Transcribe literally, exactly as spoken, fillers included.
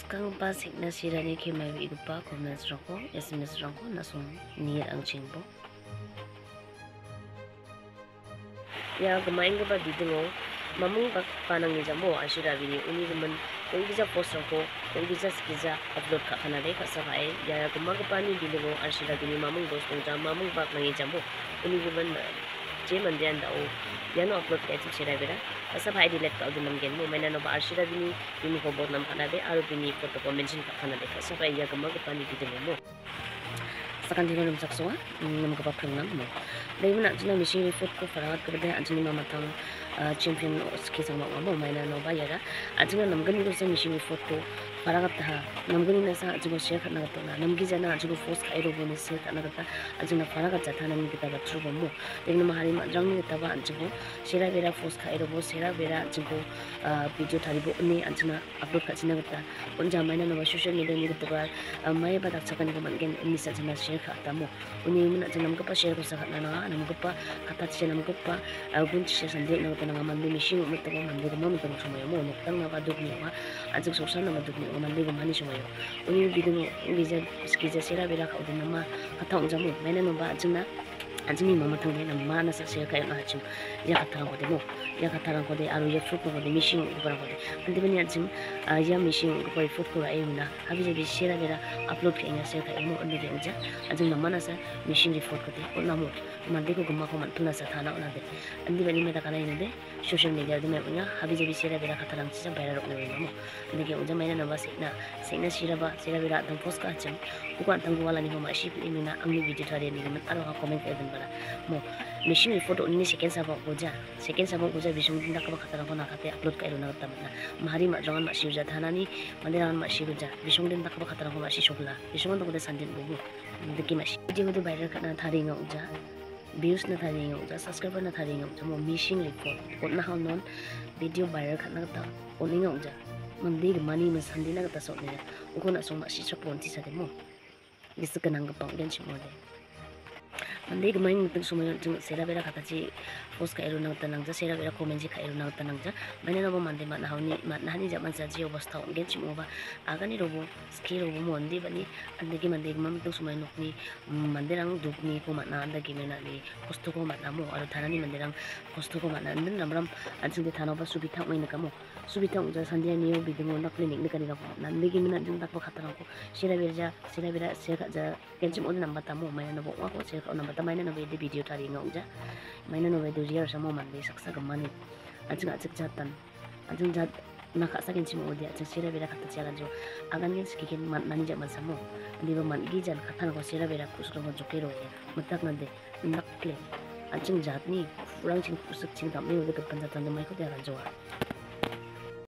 Skang pas hikna sirani kemai igupa comments rangko, S M S rangko nasung niat ang chingbo. Ya kemain ke video mamung bak panang ni jamo asyura bini uni gemen ongija post rangko ongija skiza upload ka kanabe kasapai ya kemang ke pani video asyura bini mamung dos tongja mamung bak nangi jamo uni gemen je mandian dau yano upload ka itu sira bera kasapai delete ka udunam gen mo maina no ba asyura bini bini ko bot nam kanabe aru bini foto ko mention ka kanabe kasapai ya kemang ke pani video mo sakan dino nam saksoa nam ka paprang nam mo dai mana jina misi report ko farat ko de anjini mama tang champion ski sama mo maina no ba yara ajina nam gani ko sa misi report ko faragat ha nam gani na sa ajigo share khana to na nam gi jana ajigo post khai ro boni share khana ta ajina faragat jatha nam kita ba tru mo degna mahari ma jang ni ta ba ajigo share bera post khai ro bo share bera ajigo video thari bo ni ajina upload ka china ta onja maina no ba social media ni to ba mai ba dak chakani ko man gen ni sa jana share kha ta mo uni mun ajina nam ka pa share ko sa khana na nam ka pa kata chena nam ka pa gun share sande na ta na man ni machine mo ta man ni ko mo ta mo mo no tang na ba duk ni ma ajik social na ma duk ni mandi ko mani sumayo uni bidung ngija skiza sira bela ka udin nama kata unjamu mena no ba ajina ajini mama thang na mana sa share ka na hachim ya kata ko de mo ya kata ko de aru ya fruit ko de machine ko ko de andi bani ajim ya machine ko ko fruit ko ai na habi je share bela upload ka ina share ka mo andi de uja ajin na mana sa machine report ko de on namo mandi ko gumma ko man tuna sa thana ona de andi bani meta kana ina de social media de me unya habi je share bela kata lang chisa viral ko ne mo andi ke uja maina na ba sikna sikna shira ba shira bela dang post ka achim ko an tang wala ni ko ma ship imina angni video thari ni me aro ka comment ka bara mo machine photo ni second sabak goja second sabak goja bisung dinda ka khatara ko na khate upload ka iruna ta na mahari ma jangan ma siuja thanani mandiran ma siuja bisung dinda ka khatara ko ma si sokla bisung to ko sandin bubu deki ma video ko viral kana thari nga uja views na thari nga uja subscriber na thari nga uja mo machine report ko na ha non video viral kana ta oni nga uja mandi mani ma sandina ka ta so ne ko na so ma si sokon ti sa de mo disukanang ka pang gen si mo de mandi gamain mutung sumayon jung sera bera kataji post ka eru nang tanang ja sera bera comment ji ka eru nang tanang ja maina no mandi ma nahoni ma nahani ja man sa ji obasta ongen chimo ba agani robo ski robo mondi bani andagi mandi gam mutung sumayon nokni mandirang dukni ko ma na andagi mena ni posto ko ma namo aru thanani mandirang posto ko ma na andin ramram anjung de thano ba subi thak maina kamo subi thak ja sandia niyo bidingo nakli nik nikani ga nandigi mena jung tak ba khatara ko sera bera ja sera bera sera ja kenchim on namba tamo maina no bo ko sera on namba maina no video video tari ngauja maina no video riar sama mandi saksa gamani ajing ajik jatan ajing jat naka sakin chimo odi ajing sira bera kata chara jo agan gen skikin man nani jaman samo andi ba man gijan katan ko sira bera kusro mo jokero ya matak nande nakle ajing jatni kurang ching kusuk ching tamni de panjatan mai ko de jo